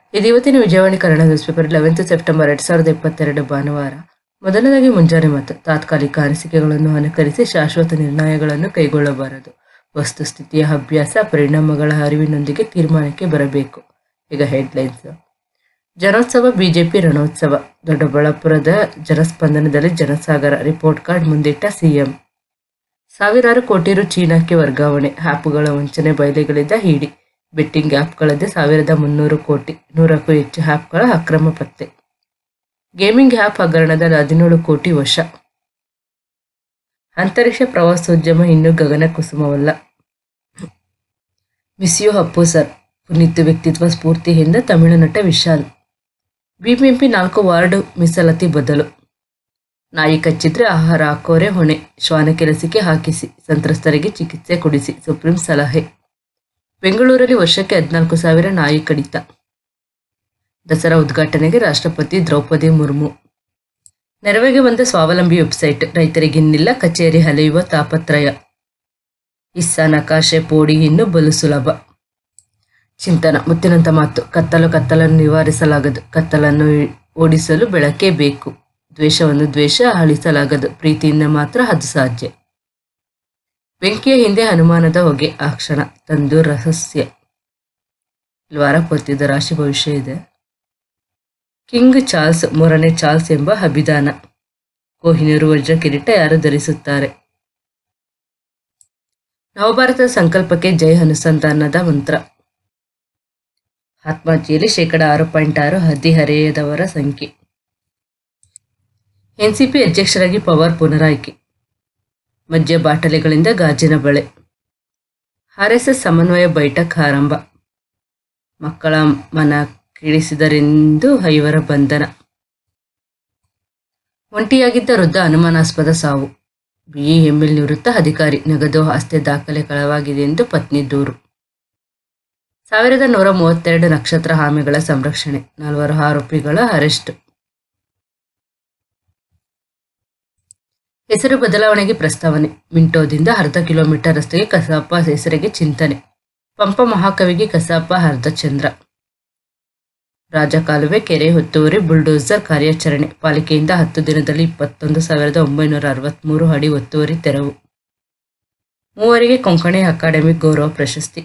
ಇದು ಇವತ್ತಿನ Vijayavani Kannada news paper 11 September 2022 ಭಾನುವಾರ. ಮೊದಲನೇದಾಗಿ ಮುಂಜಾನೆ ಮತ್ತು ತಾತ್ಕಾಲಿಕ ಅನಿಸಿಕೆಗಳನ್ನು ಅನುಕರಿಸಿ ಶಾಶ್ವತ ನಿರ್ಣಯಗಳನ್ನು ಕೈಗೊಳ್ಳಬಾರದು. ವಸ್ತುಸ್ಥಿತಿಯ ಅಭ್ಯಾಸ ಪರಿಣಾಮಗಳ ಅರಿವಿನೊಂದಿಗೆ ತೀರ್ಮಾನಕ್ಕೆ ಬರಬೇಕು. ಈಗ ಹೆಡ್ಲೈನ್ಸ್. ಜನೋತ್ಸವ ಬಿಜೆಪಿ ರಣೋತ್ಸವ. ದೊಡ್ಡಬಳ್ಳಾಪುರದ ಜನಸ್ಪಂದನದಲ್ಲಿ ಜನಸಾಗರ. ರಿಪೋರ್ಟ್ ಕಾರ್ಡ್ ಮುಂದಿಟ್ಟ ಸಿಎಂ. ಸಾವಿರಾರು ಕೋಟಿ ರು ಚೀನಾಕ್ಕೆ ವರ್ಗಾವಣೆ. ಆ್ಯಪ್ಗಳ ವಂಚನೆ ಬಯಲಿಗಳಿಂದ ಹಿಡಿ. ಬೆಟ್ಟಿಂಗ್ ಆ್ಯಪ್ಗಳದ್ದೇ 1300 ಕೋಟಿ. 100ಕ್ಕೂ ಹೆಚ್ಚು ಆ್ಯಪ್ಗಳ ಅಕ್ರಮ ಪತ್ತೆ. ಗೇಮಿಂಗ್ ಆ್ಯಪ್ ಹಗರಣದಲ್ಲಿ 17 ಕೋಟಿ ವಶ. ಅಂತರಿಕ್ಷ ಪ್ರವಾಸೋದ್ಯಮ ಇನ್ನೂ ಗಗನ ಕುಸುಮವಲ್ಲ. Miss you Appu sir. Puneeth ವ್ಯಕ್ತಿತ್ವ ಸ್ಫೂರ್ತಿಯಿಂದ ತಮಿಳು ನಟ ವಿಶಾಲ್. ಬಿಬಿಎಂಪಿ 4 ವಾರ್ಡ್ ಮೀಸಲಾತಿ ಬದಲು. ನಾಯಿ ಕಚ್ಚಿದ್ರೆ ಆಹಾರ ಹಾಕೋರೆ ಹೊಣೆ. ಶ್ವಾನ ಕೆಲಸಕ್ಕೆ ಹಾಕಿಸಿ ಸಂತ್ರಸ್ತರಿಗೆ ಚಿಕಿತ್ಸೆ ಕೊಡಿಸಿ ಸುಪ್ರೀಂ ಸಲಹೆ. ಬೆಂಗಳೂರಲ್ಲಿ ವರ್ಷಕ್ಕೆ 14,000 ನಾಯಿ ಕಡಿತ. ದಸರಾ ಉದ್ಘಾಟನೆಗೆ ರಾಷ್ಟ್ರಪತಿ ದ್ರೌಪದಿ ಮುರ್ಮು. ನೆರವಿಗೆ ಬಂದ ಸ್ವಾವಲಂಬಿ ವೆಬ್ಸೈಟ್. ರೈತರಿಗಿನ್ನಿಲ್ಲ ಕಚೇರಿ ಅಲೆಯುವ ತಾಪತ್ರಯ. ಇಸ್ಸಾ ನಕಾಶೆ ಪೋಡಿ ಇನ್ನು ಬಲು ಸುಲಭ. ಚಿಂತನ. ಮುತ್ತಿನಂತ ಮಾತು. ಕತ್ತಲನ್ನು ನಿವಾರಿಸಲಾಗದು. ಕತ್ತಲನ್ನು ಓಡಿಸಲು ಬೆಳಕೇ ಬೇಕು. ದ್ವೇಷವನ್ನು ಅಳಿಸಲಾಗದು. ಪ್ರೀತಿಯಿಂದ ಮಾತ್ರ ಅದು ಸಾಧ್ಯ. ಬೆಂಕಿಯ ಹಿಂದೆ ಹನುಮಾನದ ಹೊಗೆ. ಆ ಕ್ಷಣ ತಂದು ರಹಸ್ಯ. ವಾರ ಪೊತ್ತಿದ ರಾಶಿ ಭವಿಷ್ಯ ಇದೆ. ಕಿಂಗ್ ಚಾರ್ಲ್ಸ್ 3ನೇ ಚಾರ್ಲ್ಸ್ ಎಂಬ ಅಭಿದಾನ. ಕೊಹಿನೂರು ವಜ್ರ ಕಿರೀಟ ಯಾರು ಧರಿಸುತ್ತಾರೆ? ನವಭಾರತದ ಸಂಕಲ್ಪಕ್ಕೆ ಜೈ ಅನುಸಂಧಾನದ ಮಂತ್ರ. ಆತ್ಮಹತ್ಯೆಯಲ್ಲಿ 6.6% ಹದಿಹರೆಯದವರ ಸಂಖ್ಯೆ. ಎನ್ಸಿಪಿ ಅಧ್ಯಕ್ಷರಾಗಿ ಪವಾರ್ ಪುನರಾಯ್ಕೆ. ಮದ್ಯ ಬಾಟಲಿಗಳಿಂದ ಗಾಜಿನ ಬಳೆ. ಆರ್ಎಸ್ಎಸ್ ಸಮನ್ವಯ ಬೈಠಕ್ ಆರಂಭ. ಮಕ್ಕಳ ಮನ ಕೀಳಿಸಿದರೆಂದು 5 ಬಂಧನ. ಒಂಟಿಯಾಗಿದ್ದ ವೃದ್ಧ ಅನುಮಾನಾಸ್ಪದ ಸಾವು. ಬಿಇಎಂಎಲ್ ನಿವೃತ್ತ ಅಧಿಕಾರಿ. ನಗದು ಆಸ್ತಿ ದಾಖಲೆ ಕಳವಾಗಿದೆ ಎಂದು ಪತ್ನಿ ದೂರು. 1132 ನಕ್ಷತ್ರ ಆಮೆಗಳ ಸಂರಕ್ಷಣೆ. 4 ಆರೋಪಿಗಳ ಅರೆಸ್ಟ್. ಹೆಸರು ಬದಲಾವಣೆಗೆ ಪ್ರಸ್ತಾವನೆ. ಮಿಂಟೋದಿಂದ ಅರ್ಧ ಕಿಲೋಮೀಟರ್ ರಸ್ತೆಗೆ ಕಸಾಪ ಹೆಸರಿಗೆ ಚಿಂತನೆ. ಪಂಪ ಮಹಾಕವಿಗೆ ಕಸಾಪ ಅರ್ಧಚಂದ್ರ. ರಾಜಕಾಲುವೆ ಕೆರೆ ಒತ್ತುವರಿ ಬುಲ್ಡೋಸರ್ ಕಾರ್ಯಾಚರಣೆ. ಪಾಲಿಕೆಯಿಂದ 10 ದಿನದಲ್ಲಿ 21,963 ಅಡಿ ಒತ್ತುವರಿ ತೆರವು. 3 ಕೊಂಕಣಿ ಅಕಾಡೆಮಿಕ್ ಗೌರವ ಪ್ರಶಸ್ತಿ.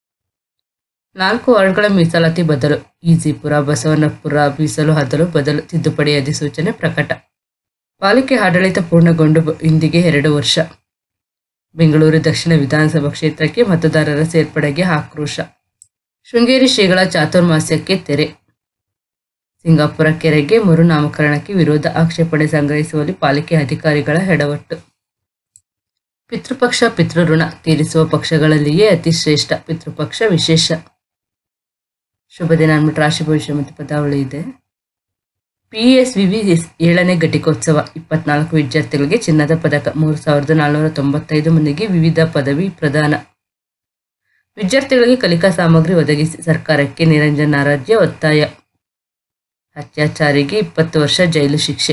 4 ವಾರ್ಡ್ಗಳ ಮೀಸಲಾತಿ ಬದಲು. ಈಜಿಪುರ ಬಸವನಪುರ ಮೀಸಲು ಹದಲು ಬದಲು. ತಿದ್ದುಪಡಿ ಅಧಿಸೂಚನೆ ಪ್ರಕಟ. ಪಾಲಿಕೆ ಆಡಳಿತ ಪೂರ್ಣಗೊಂಡು ಇಂದಿಗೆ 2 ವರ್ಷ. ಬೆಂಗಳೂರು ದಕ್ಷಿಣ ವಿಧಾನಸಭಾ ಕ್ಷೇತ್ರಕ್ಕೆ ಮತದಾರರ ಸೇರ್ಪಡೆಗೆ ಆಕ್ರೋಶ. ಶೃಂಗೇರಿ ಶ್ರೀಗಳ ಚಾತುರ್ಮಾಸ್ಯಕ್ಕೆ ತೆರೆ. ಸಿಂಗಾಪುರ ಕೆರೆಗೆ ಮರುನಾಮಕರಣಕ್ಕೆ ವಿರೋಧ. ಆಕ್ಷೇಪಣೆ ಸಂಗ್ರಹಿಸುವಲ್ಲಿ ಪಾಲಿಕೆ ಅಧಿಕಾರಿಗಳ ಎಡವಟ್ಟು. ಪಿತೃಪಕ್ಷ ಪಿತೃಋಣ ತೀರಿಸುವ ಪಕ್ಷಗಳಲ್ಲಿಯೇ ಅತಿ ಶ್ರೇಷ್ಠ ಪಿತೃಪಕ್ಷ ವಿಶೇಷ. ಶುಭ ದಿನ ಅಂದ್ಬಿಟ್ಟು ರಾಶಿ ಭವಿಷ್ಯ ಮತ್ತು ಪದಾವಳಿ ಇದೆ. PSVV 7ನೇ ಘಟಿಕೋತ್ಸವ. 24 ವಿದ್ಯಾರ್ಥಿಗಳಿಗೆ ಚಿನ್ನದ ಪದಕ. 3,495 ಮಂದಿಗೆ ವಿವಿಧ ಪದವಿ ಪ್ರದಾನ. ವಿದ್ಯಾರ್ಥಿಗಳಿಗೆ ಕಲಿಕಾ ಸಾಮಗ್ರಿ ಒದಗಿಸಿ ಸರ್ಕಾರಕ್ಕೆ ನಿರಂಜನ್ ಆರಾಧ್ಯ ಒತ್ತಾಯ. ಅತ್ಯಾಚಾರಿಗೆ 20 ವರ್ಷ ಜೈಲು ಶಿಕ್ಷೆ.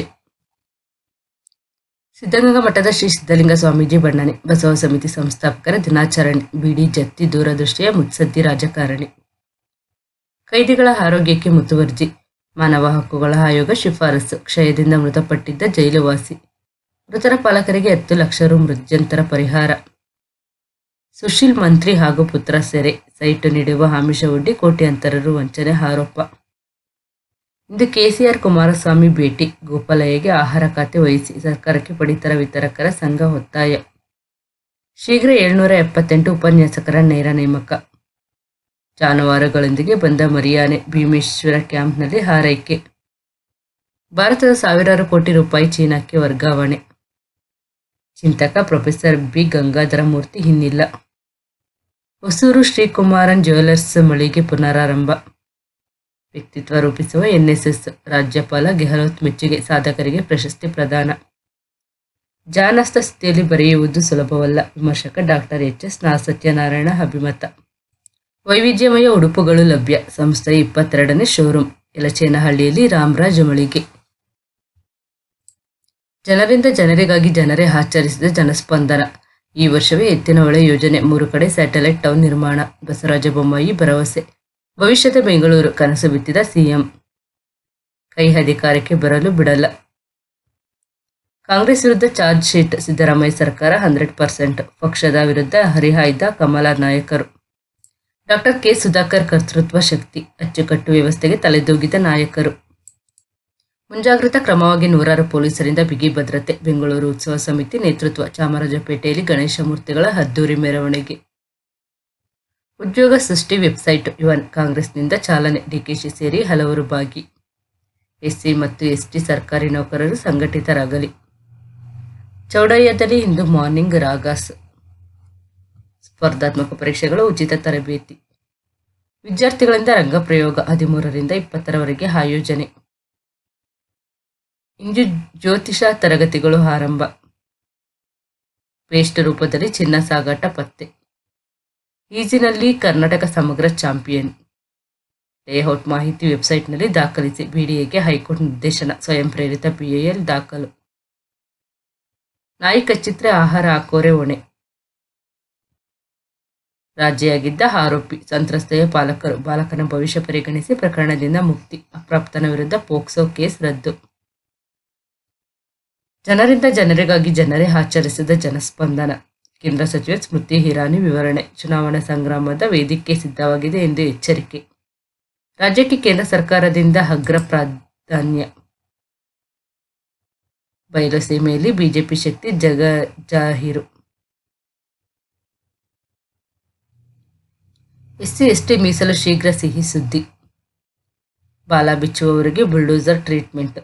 ಸಿದ್ಧಗಂಗಾ ಮಠದ ಶ್ರೀ ಸಿದ್ಧಲಿಂಗ ಸ್ವಾಮೀಜಿ ಬಣ್ಣನೆ. ಬಸವ ಸಮಿತಿ ಸಂಸ್ಥಾಪಕರ ದಿನಾಚರಣೆ. ಬಿಡಿ ಜತ್ತಿ ದೂರದೃಷ್ಟಿಯ ಮುತ್ಸದ್ದಿ ರಾಜಕಾರಣಿ. ಕೈದಿಗಳ ಆರೋಗ್ಯಕ್ಕೆ ಮುತುವರ್ಜಿ. ಮಾನವ ಹಕ್ಕುಗಳ ಆಯೋಗ ಶಿಫಾರಸು. ಕ್ಷಯದಿಂದ ಮೃತಪಟ್ಟಿದ್ದ ಜೈಲುವಾಸಿ. ಮೃತರ ಪಾಲಕರಿಗೆ 10 ಲಕ್ಷ ರು ಮೃತ್ಯಂತರ ಪರಿಹಾರ. ಸುಶೀಲ್ ಮಂತ್ರಿ ಹಾಗೂ ಪುತ್ರ ಸೆರೆ. ಸೈಟು ನೀಡುವ ಆಮಿಷ ಒಡ್ಡಿ ಕೋಟ್ಯಾಂತರ ರು ವಂಚನೆ ಆರೋಪ. ಇಂದು KCR ಕುಮಾರಸ್ವಾಮಿ ಭೇಟಿ. ಗೋಪಾಲಯ್ಯಗೆ ಆಹಾರ ಖಾತೆ ವಹಿಸಿ ಸರ್ಕಾರಕ್ಕೆ ಪಡಿತರ ವಿತರಕರ ಸಂಘ ಒತ್ತಾಯ. ಶೀಘ್ರ 778 ಉಪನ್ಯಾಸಕರ ನೇರ ನೇಮಕ. ಜಾನುವಾರುಗಳೊಂದಿಗೆ ಬಂದ ಮರಿಯಾನೆ. ಭೀಮೇಶ್ವರ ಕ್ಯಾಂಪ್ನಲ್ಲಿ ಹಾರೈಕೆ. ಭಾರತದ ಸಾವಿರಾರು ಕೋಟಿ ರೂಪಾಯಿ ಚೀನಾಕ್ಕೆ ವರ್ಗಾವಣೆ. ಚಿಂತಕ ಪ್ರೊಫೆಸರ್ ಬಿ ಗಂಗಾಧರ ಮೂರ್ತಿ ಇನ್ನಿಲ್ಲ. ಹೊಸೂರು ಶ್ರೀಕುಮಾರನ್ ಜ್ಯುವೆಲರ್ಸ್ ಮಳಿಗೆ ಪುನರಾರಂಭ. ವ್ಯಕ್ತಿತ್ವ ರೂಪಿಸುವ NSS. ರಾಜ್ಯಪಾಲ ಗೆಹ್ಲೋಟ್ ಮೆಚ್ಚುಗೆ. ಸಾಧಕರಿಗೆ ಪ್ರಶಸ್ತಿ ಪ್ರದಾನ. ಜಾನಸ್ಥ ಸ್ಥಿತಿಯಲ್ಲಿ ಬರೆಯುವುದು ಸುಲಭವಲ್ಲ. ವಿಮರ್ಶಕ ಡಾಕ್ಟರ್ HS ಸತ್ಯನಾರಾಯಣ ಅಭಿಮತ. ವೈವಿಧ್ಯಮಯ ಉಡುಪುಗಳು ಲಭ್ಯ. ಸಂಸ್ಥೆಯ 22ನೇ ಶೋರೂಮ್. ಯಲಚೇನಹಳ್ಳಿಯಲ್ಲಿ ರಾಮರಾಜ್ ಮಳಿಗೆ. ಜನರಿಂದ ಜನರಿಗಾಗಿ ಜನರೇ ಆಚರಿಸಿದ ಜನಸ್ಪಂದನ. ಈ ವರ್ಷವೇ ಎತ್ತಿನಹೊಳೆ ಯೋಜನೆ. 3 ಕಡೆ ಸ್ಯಾಟಲೈಟ್ ಟೌನ್ ನಿರ್ಮಾಣ. ಬಸವರಾಜ ಬೊಮ್ಮಾಯಿ ಭರವಸೆ. ಭವಿಷ್ಯದ ಬೆಂಗಳೂರು ಕನಸು ಬಿತ್ತಿದ ಸಿಎಂ, ಕೈ ಅಧಿಕಾರಕ್ಕೆ ಬರಲು ಬಿಡಲ್ಲ. ಕಾಂಗ್ರೆಸ್ ವಿರುದ್ಧ ಚಾರ್ಜ್ ಶೀಟ್, ಸಿದ್ದರಾಮಯ್ಯ ಸರ್ಕಾರ 100%, ಪಕ್ಷದ ವಿರುದ್ಧ ಹರಿಹಾಯ್ದ ಕಮಲ ನಾಯಕರು. Doctor K. ಸುಧಾಕರ್ ಕರ್ತೃತ್ವ ಶಕ್ತಿ, ಅಚ್ಚುಕಟ್ಟು ವ್ಯವಸ್ಥೆಗೆ ತಲೆದೂಗಿದ ನಾಯಕರು. ಮುಂಜಾಗ್ರತಾ ಕ್ರಮವಾಗಿ ನೂರಾರು ಪೊಲೀಸರಿಂದ ಬಿಗಿ ಭದ್ರತೆ. ಬೆಂಗಳೂರು ಉತ್ಸವ ಸಮಿತಿ ನೇತೃತ್ವ. ಚಾಮರಾಜಪೇಟೆಯಲ್ಲಿ ಗಣೇಶ ಮೂರ್ತಿಗಳ ಅದ್ದೂರಿ ಮೆರವಣಿಗೆ. ಉದ್ಯೋಗ ಸೃಷ್ಟಿ ವೆಬ್ಸೈಟ್ ಯುವನ್, ಕಾಂಗ್ರೆಸ್ನಿಂದ ಚಾಲನೆ. ಡಿಕೆಶಿ ಸೇರಿ ಹಲವರು ಭಾಗಿ. ಎಸ್ಸಿ ಮತ್ತು ಎಸ್ಟಿ ಸರ್ಕಾರಿ ನೌಕರರು ಸಂಘಟಿತರಾಗಲಿ. ಚೌಡಯ್ಯದಲ್ಲಿ ಇಂದು ಮಾರ್ನಿಂಗ್ ರಾಗಾಸ್. ಸ್ಪರ್ಧಾತ್ಮಕ ಪರೀಕ್ಷೆಗಳು ಉಚಿತ ತರಬೇತಿ. ವಿದ್ಯಾರ್ಥಿಗಳಿಂದ ರಂಗಪ್ರಯೋಗ. 13ರಿಂದ 20ರವರೆಗೆ ಆಯೋಜನೆ. ಇಂದು ಜ್ಯೋತಿಷ ತರಗತಿಗಳು ಆರಂಭ. ಪೇಸ್ಟ್ ರೂಪದಲ್ಲಿ ಚಿನ್ನ ಸಾಗಾಟ ಪತ್ತೆ. ಈಜಿನಲ್ಲಿ ಕರ್ನಾಟಕ ಸಮಗ್ರ ಚಾಂಪಿಯನ್. ಲೇಔಟ್ ಮಾಹಿತಿ ವೆಬ್ಸೈಟ್ನಲ್ಲಿ ದಾಖಲಿಸಿ. ಬಿಡಿಎಗೆ ಹೈಕೋರ್ಟ್ ನಿರ್ದೇಶನ. ಸ್ವಯಂ ಪ್ರೇರಿತ ಬಿಎಲ್ ದಾಖಲು. ನಾಯಿ ಕಚ್ಚಿದ್ರೆ ಆಹಾರ ಹಾಕೋರೆ ಹೊಣೆ. ರಾಜಿಯಾಗಿದ್ದ ಆರೋಪಿ, ಸಂತ್ರಸ್ತೆಯ ಪಾಲಕರು. ಬಾಲಕನ ಭವಿಷ್ಯ ಪರಿಗಣಿಸಿ ಪ್ರಕರಣದಿಂದ ಮುಕ್ತಿ. ಅಪ್ರಾಪ್ತನ ವಿರುದ್ಧ ಪೋಕ್ಸೋ ಕೇಸ್ ರದ್ದು. ಜನರಿಂದ ಜನರಿಗಾಗಿ ಜನರೇ ಆಚರಿಸಿದ ಜನಸ್ಪಂದನ. ಕೇಂದ್ರ ಸಚಿವೆ ಸ್ಮೃತಿ ಇರಾನಿ ವಿವರಣೆ. ಚುನಾವಣಾ ಸಂಗ್ರಾಮದ ವೇದಿಕೆ ಸಿದ್ಧವಾಗಿದೆ ಎಂದು ಎಚ್ಚರಿಕೆ. ರಾಜ್ಯಕ್ಕೆ ಕೇಂದ್ರ ಸರ್ಕಾರದಿಂದ ಅಗ್ರ ಪ್ರಾಧಾನ್ಯ. ಬಯಲುಸೀಮೆಯಲ್ಲಿ ಬಿಜೆಪಿ ಶಕ್ತಿ ಜಗಜಾಹೀರು. ಎಸ್ಸಿ ಎಸ್ಟಿ ಮೀಸಲು ಶೀಘ್ರ ಸಿಹಿ ಸುದ್ದಿ. ಬಾಲ ಬಿಚ್ಚುವವರಿಗೆ ಬುಲ್ಡೋಸರ್ ಟ್ರೀಟ್ಮೆಂಟ್.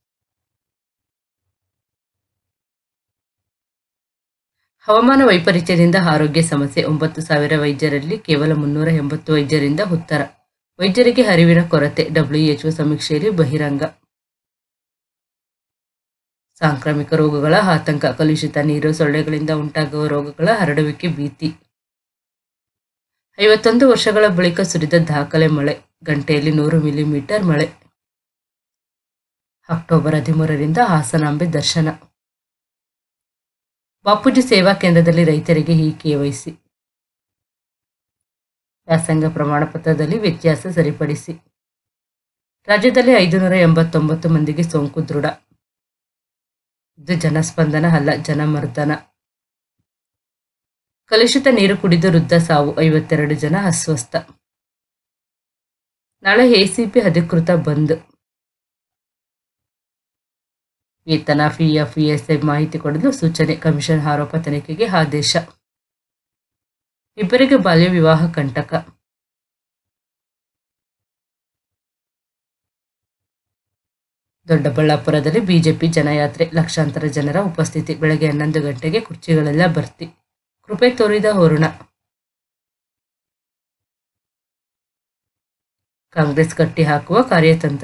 ಹವಾಮಾನ ವೈಪರೀತ್ಯದಿಂದ ಆರೋಗ್ಯ ಸಮಸ್ಯೆ. 9,000 ವೈದ್ಯರಲ್ಲಿ ಕೇವಲ 380 ವೈದ್ಯರಿಂದ ಉತ್ತರ. ವೈದ್ಯರಿಗೆ ಅರಿವಿನ ಕೊರತೆ. WHO ಸಮೀಕ್ಷೆಯಲ್ಲಿ ಬಹಿರಂಗ. ಸಾಂಕ್ರಾಮಿಕ ರೋಗಗಳ ಆತಂಕ. ಕಲುಷಿತ ನೀರು, ಸೊಳ್ಳೆಗಳಿಂದ ಉಂಟಾಗುವ ರೋಗಗಳ ಹರಡುವಿಕೆ ಭೀತಿ. 51 ವರ್ಷಗಳ ಬಳಿಕ ಸುರಿದ ದಾಖಲೆ ಮಳೆ. ಗಂಟೆಯಲ್ಲಿ 100 ಮಿಲಿಮೀಟರ್ ಮಳೆ. ಅಕ್ಟೋಬರ್ 13ರಿಂದ ಹಾಸನಾಂಬೆ ದರ್ಶನ. ಬಾಪೂಜಿ ಸೇವಾ ಕೇಂದ್ರದಲ್ಲಿ ರೈತರಿಗೆ KYC. ವ್ಯಾಸಂಗ ಪ್ರಮಾಣ ಪತ್ರದಲ್ಲಿ ವ್ಯತ್ಯಾಸ ಸರಿಪಡಿಸಿ. ರಾಜ್ಯದಲ್ಲಿ 589 ಮಂದಿಗೆ ಸೋಂಕು ದೃಢ. ಇದು ಜನಸ್ಪಂದನ ಅಲ್ಲ, ಜನಮರ್ದನ. ಕಲುಷಿತ ನೀರು ಕುಡಿದು ವೃದ್ಧ ಸಾವು. 52 ಜನ ಅಸ್ವಸ್ಥ. ನಾಳೆ ಎಸಿಪಿ ಅಧಿಕೃತ ಬಂದ್. ವೇತನ, PF, ESI ಮಾಹಿತಿ ಕೊಡಲು ಸೂಚನೆ. ಕಮಿಷನ್ ಆರೋಪ ತನಿಖೆಗೆ ಆದೇಶ. ಇಬ್ಬರಿಗೆ ಬಾಲ್ಯ ವಿವಾಹ ಕಂಟಕ. ದೊಡ್ಡಬಳ್ಳಾಪುರದಲ್ಲಿ ಬಿಜೆಪಿ ಜನಯಾತ್ರೆ. ಲಕ್ಷಾಂತರ ಜನರ ಉಪಸ್ಥಿತಿ. ಬೆಳಗ್ಗೆ 11 ಗಂಟೆಗೆ ಕುರ್ಚಿಗಳೆಲ್ಲ ಭರ್ತಿ. ಕೃಪೆ ತೋರಿದ ವರುಣ. ಕಾಂಗ್ರೆಸ್ ಕಟ್ಟಿ ಹಾಕುವ ಕಾರ್ಯತಂತ್ರ.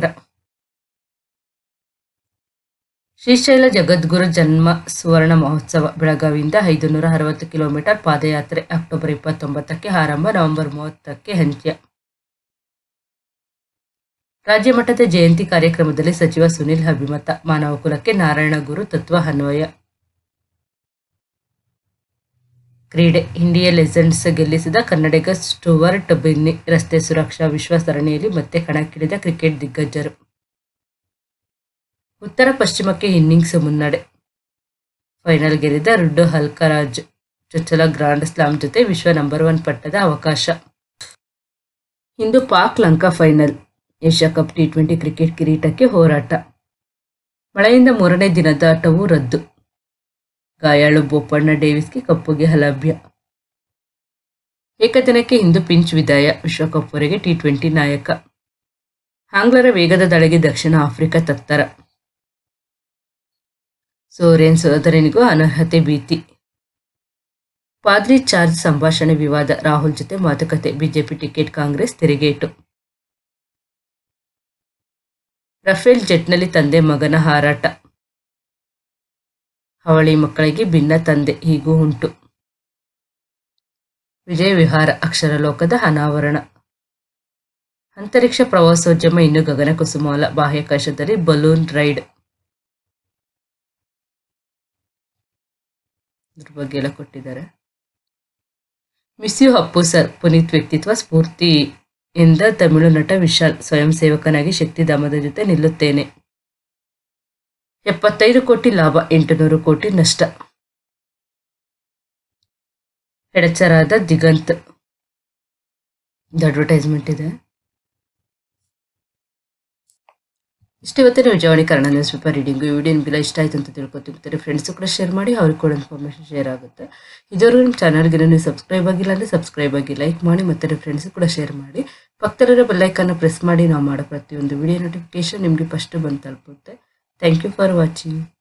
ಶ್ರೀಶೈಲ ಜಗದ್ಗುರು ಜನ್ಮ ಸುವರ್ಣ ಮಹೋತ್ಸವ. ಬೆಳಗಾವಿಯಿಂದ 560 ಕಿಲೋಮೀಟರ್ ಪಾದಯಾತ್ರೆ. ಅಕ್ಟೋಬರ್ 29ಕ್ಕೆ ಆರಂಭ, ನವೆಂಬರ್ 30ಕ್ಕೆ ಅಂತ್ಯ. ರಾಜ್ಯ ಮಟ್ಟದ ಜಯಂತಿ ಕಾರ್ಯಕ್ರಮದಲ್ಲಿ ಸಚಿವ ಸುನಿಲ್ ಅಭಿಮತ. ಮಾನವ ಕುಲಕ್ಕೆ ನಾರಾಯಣಗುರು ತತ್ವ ಅನ್ವಯ. ಕ್ರೀಡೆ. ಇಂಡಿಯಾ ಲೆಜೆಂಡ್ಸ್ ಗೆಲ್ಲಿಸಿದ ಕನ್ನಡಿಗ ಸ್ಟುವರ್ಟ್ ಬಿನ್ನಿ. ರಸ್ತೆ ಸುರಕ್ಷಾ ವಿಶ್ವ ಸರಣಿಯಲ್ಲಿ ಮತ್ತೆ ಕಣಕ್ಕಿಳಿದ ಕ್ರಿಕೆಟ್ ದಿಗ್ಗಜರು. ಉತ್ತರ ಪಶ್ಚಿಮಕ್ಕೆ ಇನ್ನಿಂಗ್ಸ್ ಮುನ್ನಡೆ. ಫೈನಲ್ ಗೆದ್ದ ರುಡ್ಡು ಅಲ್ಕರಾಜ್. ಚೊಚ್ಚಲ ಗ್ರಾಂಡ್ ಸ್ಲಾಮ್ ಜೊತೆ ವಿಶ್ವ ನಂಬರ್ 1 ಪಟ್ಟದ ಅವಕಾಶ. ಇಂದು Pak Lanka final. Asia cup T20 cricket ಕಿರೀಟಕ್ಕೆ ಹೋರಾಟ. ಮಳೆಯಿಂದ 3ನೇ ದಿನದ ಆಟವೂ ರದ್ದು. ಗಾಯಾಳು ಬೋಪಣ್ಣ ಡೇವಿಸ್ಗೆ ಕಪ್ಪುಗೆ ಅಲಭ್ಯ. ಏಕದಿನಕ್ಕೆ ಇಂದು ಪಿಂಚ್ ವಿದಾಯ. ವಿಶ್ವಕಪ್ವರೆಗೆ T20 ನಾಯಕ. ಆಂಗ್ಲರ ವೇಗದ ದಾಳಿಗೆ ದಕ್ಷಿಣ ಆಫ್ರಿಕಾ ತತ್ತರ. ಸೋರೆನ್ ಸೋದರನಿಗೂ ಅನರ್ಹತೆ ಭೀತಿ. ಪಾದ್ರಿ ಚಾರ್ಜ್ ಸಂಭಾಷಣೆ ವಿವಾದ. ರಾಹುಲ್ ಜೊತೆ ಮಾತುಕತೆ. ಬಿಜೆಪಿ ಟಿಕೆಟ್ ಕಾಂಗ್ರೆಸ್ ತಿರುಗೇಟು. ರಫೇಲ್ ಜೆಟ್ನಲ್ಲಿ ತಂದೆ ಮಗನ ಹಾರಾಟ. ಅವಳಿ ಮಕ್ಕಳಿಗೆ ಭಿನ್ನ ತಂದೆ, ಹೀಗೂ ಉಂಟು. ವಿಜಯ ವಿಹಾರ ಅಕ್ಷರಲೋಕದ ಅನಾವರಣ. ಅಂತರಿಕ್ಷ ಪ್ರವಾಸೋದ್ಯಮ ಇನ್ನು ಗಗನ ಕುಸುಮಾಲ. ಬಾಹ್ಯಾಕಾಶದಲ್ಲಿ ಬಲೂನ್ ರೈಡ್. ಇದ್ರ ಬಗ್ಗೆ ಎಲ್ಲ ಕೊಟ್ಟಿದ್ದಾರೆ. Miss you Appu sir. Puneeth ವ್ಯಕ್ತಿತ್ವ ಸ್ಫೂರ್ತಿ ಎಂದ ತಮಿಳು ನಟ ವಿಶಾಲ್. ಸ್ವಯಂ ಸೇವಕನಾಗಿ ಶಕ್ತಿಧಾಮದ ಜೊತೆ ನಿಲ್ಲುತ್ತೇನೆ. 75 ಕೋಟಿ ಲಾಭ, 800 ಕೋಟಿ ನಷ್ಟ. ಎಡಚರಾದ ದಿಗಂತ್. ಇದು ಅಡ್ವರ್ಟೈಸ್ಮೆಂಟ್ ಇದೆ. ಇಷ್ಟು ಇವತ್ತಿನ Vijayavani Kannada news paper reading. ಈ ವಿಡಿಯೋ ನಿಮಗೆಲ್ಲ ಇಷ್ಟ ಆಯಿತು ಅಂತ ತಿಳ್ಕೊತೀನಿ. ಫ್ರೆಂಡ್ಸು ಕೂಡ ಶೇರ್ ಮಾಡಿ, ಅವ್ರಿಗೆ ಕೂಡ ಇನ್ಫಾರ್ಮೇಷನ್ ಶೇರ್ ಆಗುತ್ತೆ. ಇದುವರೆಗೂ ನಿಮ್ಮ ಚಾನಲ್ಗೆ ನೀವು ಸಬ್ಸ್ಕ್ರೈಬ್ ಆಗಿಲ್ಲ ಅಂದರೆ ಸಬ್ಸ್ಕ್ರೈಬ್ ಆಗಿ ಲೈಕ್ ಮಾಡಿ, ಮತ್ತು ಫ್ರೆಂಡ್ಸು ಕೂಡ ಶೇರ್ ಮಾಡಿ. ಪಕ್ಕದಲ್ಲಿರೋ ಬೆಲ್ಲೈಕನ್ನು ಪ್ರೆಸ್ ಮಾಡಿ ನಾವು ಮಾಡೋ ಪ್ರತಿಯೊಂದು ವಿಡಿಯೋ ನೋಟಿಫಿಕೇಶನ್ ನಿಮಗೆ ಫಸ್ಟ್ ಬಂದು ತಲುಪುತ್ತೆ. Thank you for watching.